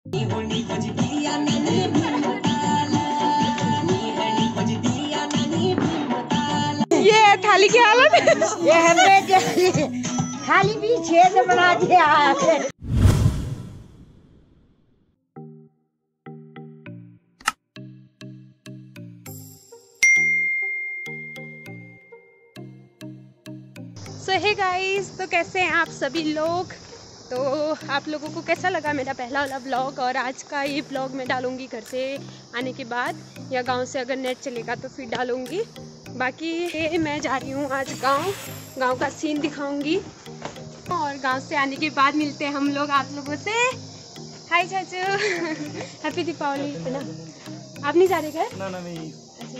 ये थाली की हालत ये हमें थाली भी छेद बना दिया। सो हे गाइस, तो कैसे हैं आप सभी लोग। तो आप लोगों को कैसा लगा मेरा पहला वाला ब्लॉग, और आज का ये ब्लॉग मैं डालूंगी घर से आने के बाद, या गांव से अगर नेट चलेगा तो फिर डालूंगी। बाकी मैं जा रही हूँ आज गांव का सीन दिखाऊंगी, और गांव से आने के बाद मिलते हैं हम लोग आप लोगों से। हाय चाचू हैप्पी दीपावली। है ना, आप नहीं जा रहे घर? ना ना नहीं।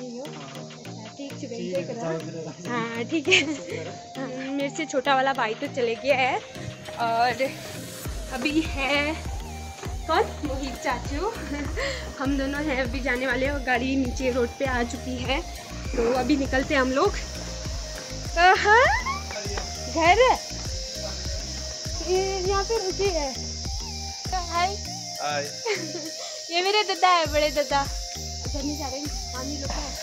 हाँ ठीक है। मेरे से छोटा वाला भाई तो चले गया है, और अभी है कौन, मोहित चाचू। हम दोनों हैं अभी जाने वाले, और गाड़ी नीचे रोड पे आ चुकी है, तो अभी निकलते हैं हम लोग। घर यहाँ पे रुकी है। हाय ये मेरे दादा है, बड़े दादा। घर नहीं जा रहे, पानी लोग है।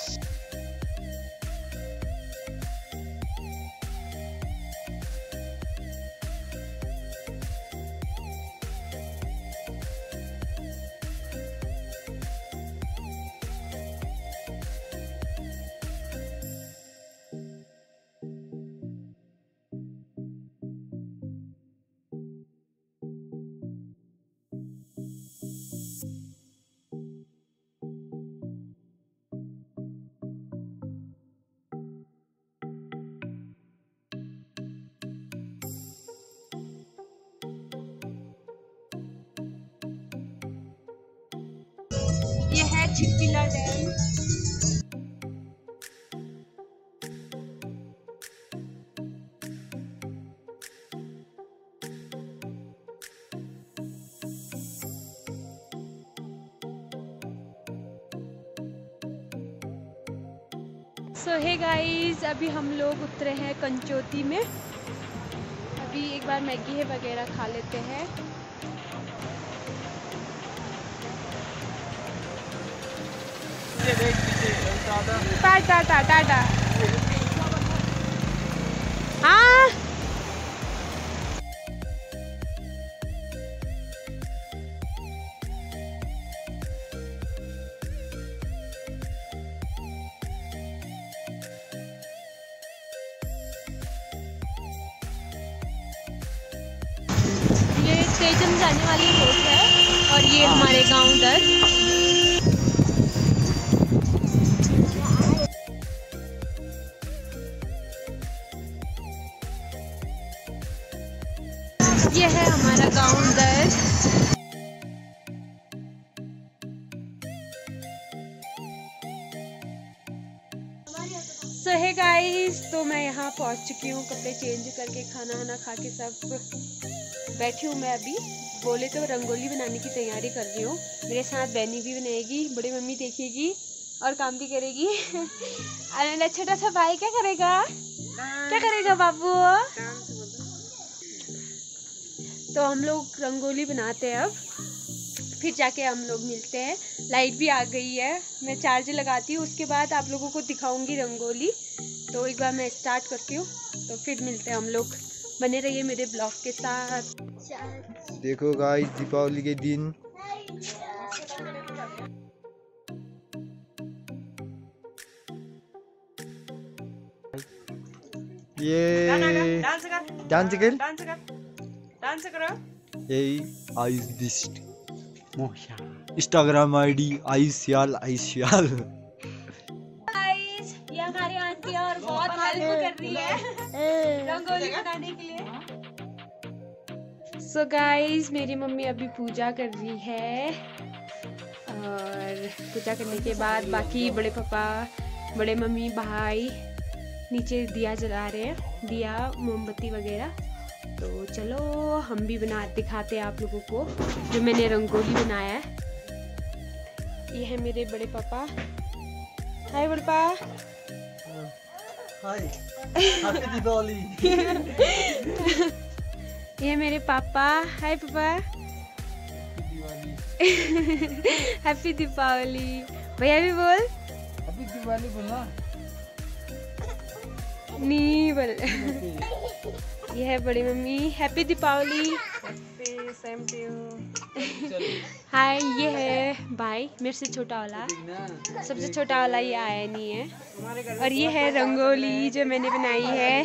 ये है चिटकिला डैम। सो हे गाइस, अभी हम लोग उतरे हैं कंचोती में। अभी एक बार मैगी है वगैरह खा लेते हैं। टाटा टाटा टाटा। हाँ ये स्टेशन जाने वाली रोड है, और ये हमारे गांव दर। ये है हमारा गांव दर। सो हे गाइस, तो मैं यहाँ पहुँच चुकी हूँ, कपड़े चेंज करके खाना वाना खा के सब बैठी हूँ। मैं अभी बोले तो रंगोली बनाने की तैयारी कर रही हूँ। मेरे साथ बहनी भी बनाएगी, बड़ी मम्मी देखेगी और काम भी करेगी। और छोटा सा भाई क्या करेगा, क्या करेगा बाबू? तो हम लोग रंगोली बनाते हैं, अब फिर जाके हम लोग मिलते हैं। लाइट भी आ गई है, मैं चार्ज लगाती हूँ, उसके बाद आप लोगों को दिखाऊंगी रंगोली। तो एक बार मैं स्टार्ट करती हूँ, तो फिर मिलते हैं हम लोग। बने रहिए मेरे ब्लॉग के साथ। देखो गाइस, दीपावली के दिन ये डांस करो। यही आयुष बिस्ट इंस्टाग्राम आईडी आयुष्याल। ये हमारी आंटी और बहुत हेल्प कर रही है रंगोली बनाने के लिए। सो गाइस, मेरी मम्मी अभी पूजा कर रही है, और पूजा करने के बाद बाकी बड़े पापा, बड़े मम्मी, भाई नीचे दिया जला रहे हैं, दिया मोमबत्ती वगैरह। तो चलो हम भी दिखाते हैं आप लोगों को जो मैंने रंगोली बनाया है। ये है मेरे बड़े पापा। हाय बड़े पापा। Hi, happy Deepawali. ये मेरे पापा। हाय पापा। हैप्पी दीपावली। भैया भी बोल। हैप्पी दिवाली बोलना। नहीं बोल। ये है बड़ी मम्मी। Happy Deepawali. Same to you. Hi, ये है भाई मेरे से छोटा वाला, सबसे छोटा वाला ये आया नहीं है। और ये है रंगोली जो मैंने बनाई है।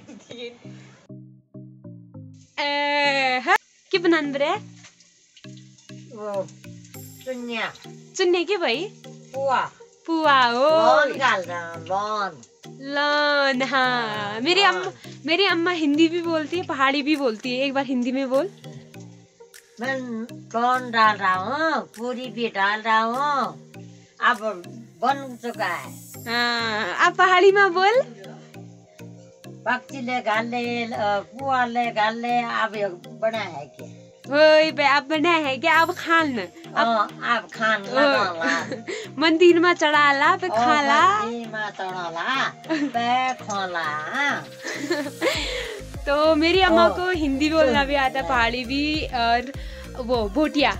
क्या बना रहे? वो चुन्या चुन्ने की भाई पुआ पुआ। ओ लॉन डाल रहा लॉन। लॉन। हाँ, मेरी अम्मा हिंदी भी बोलती है, पहाड़ी भी बोलती है। एक बार हिंदी में बोल। मैं लॉन डाल रहा हूँ, पूरी भी डाल रहा हूँ, अब बन चुका है। हाँ, आप पहाड़ी में बोल। पक्षी ले गाले पुआ ले गाले, अब बना है क्या? वही पे आप बना है क्या? अब खान अब खान लगा मंदिर में चढ़ाला पे खाला। तो मेरी अम्मा को हिंदी बोलना भी आता है, पहाड़ी भी, और वो भोटिया।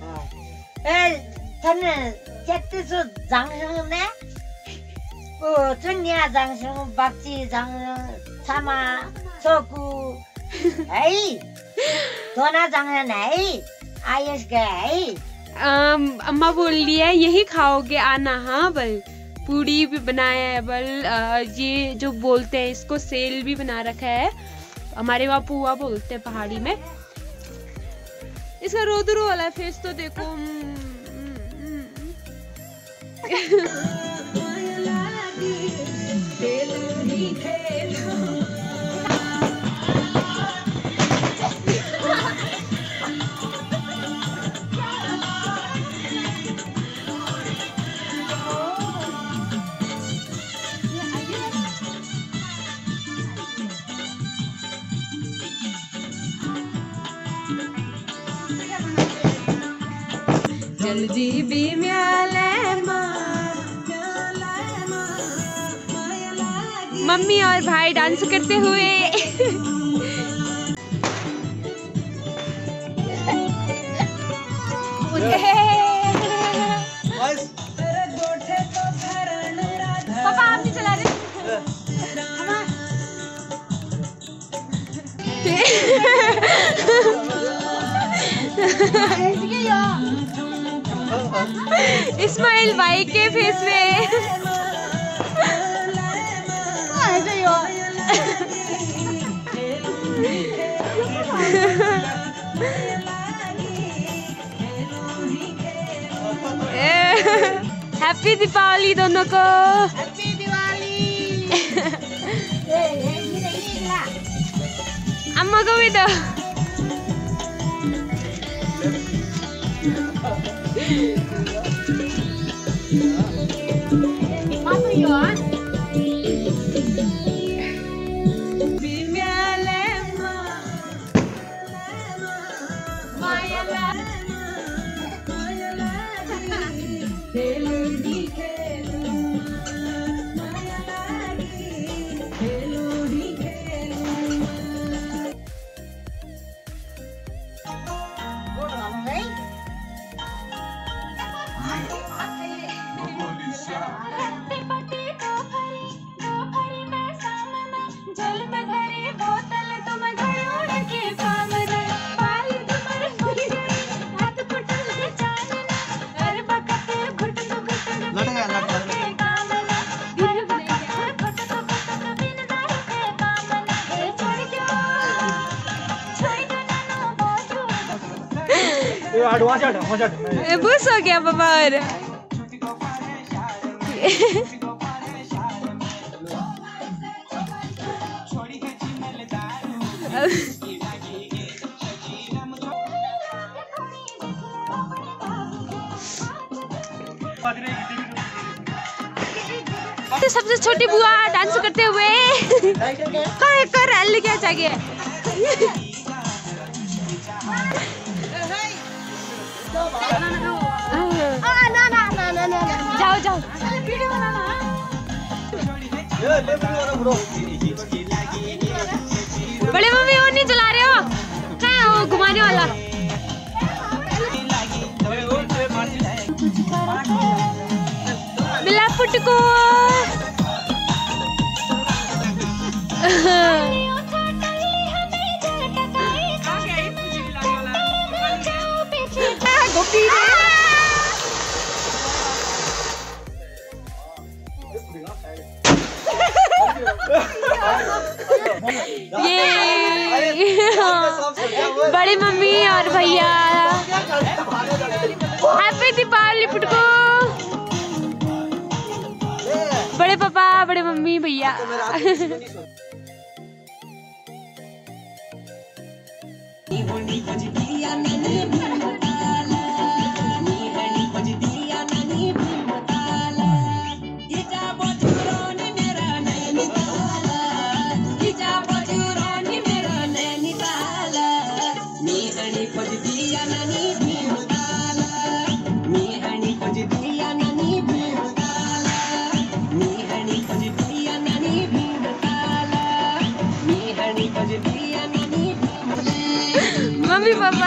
अम्मा बोल रही है यही खाओगे आना। हाँ बल, पूड़ी भी बनाया है बल। ये जो बोलते हैं इसको सेल भी बना रखा है, हमारे वहाँ पुआ बोलते हैं पहाड़ी में। इसका रोदरू वाला फेस तो देखो। जल्दी भी मम्मी और भाई डांस करते हुए। पापा आप नहीं चला रहे? इस्माइल भाई के फेस में। हैप्पी दीपावली दोनों को। हैप्पी दिवाली। अम्मा को भी दो। बुस हो गया बाबा। और तो सबसे छोटी बुआ डांस करते हुए कर क्या चाहिए। जाओ जाओ बड़े मम्मी वो नहीं चला रहे हो, क्या है वो घुमाने वाला। पिटको। बड़ी मम्मी और भैया हैप्पी दीपावली पुटको। बड़े पापा, बड़े मम्मी, भैया। मम्मी पापा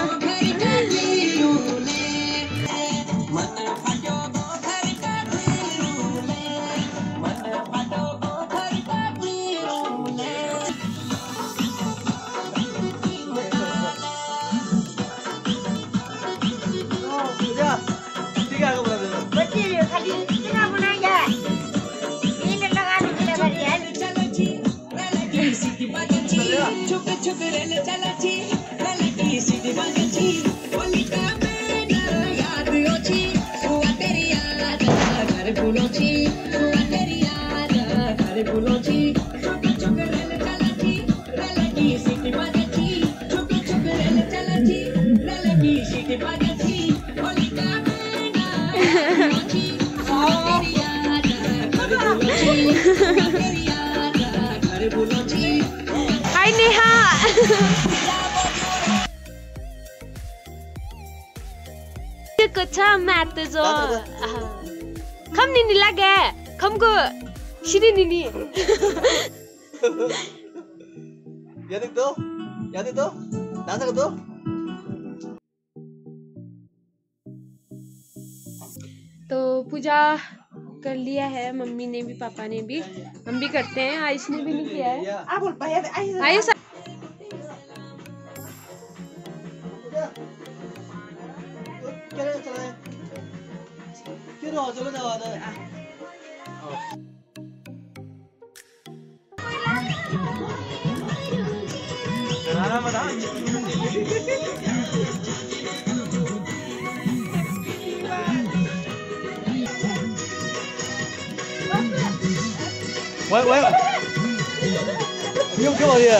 हाय नेहा। कुछ मैथ जो खम नहीं लगे खम को शिरी नहीं याद तो डांस कर दो। तो पूजा कर लिया है मम्मी ने भी, पापा ने भी, हम भी करते हैं। आयुष ने भी नहीं किया है। आयुष 喂，你又干嘛去？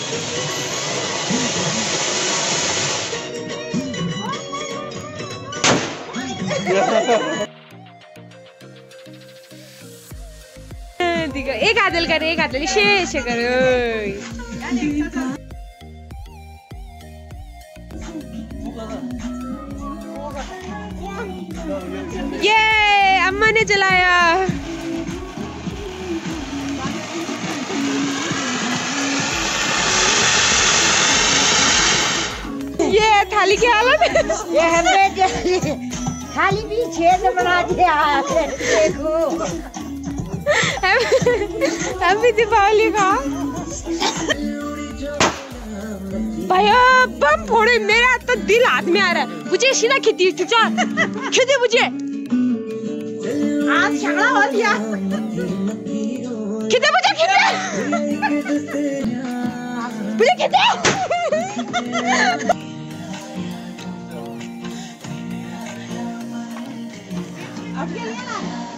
एक आदल कर, एक आदल शेष कर। ये अम्मा ने चलाया। ये थाली की हालत। ये हमें थाली भी छेद बना दिया। देखो हैप्पी दीपावली का भैया बम फोड़े। मेरा तो दिल हाथ में आ रहा है। मुझे सीधा खींची चुचा खींचे मुझे आज झगड़ा हो गया। खींचे मुझे खींचे। अब क्या लेना?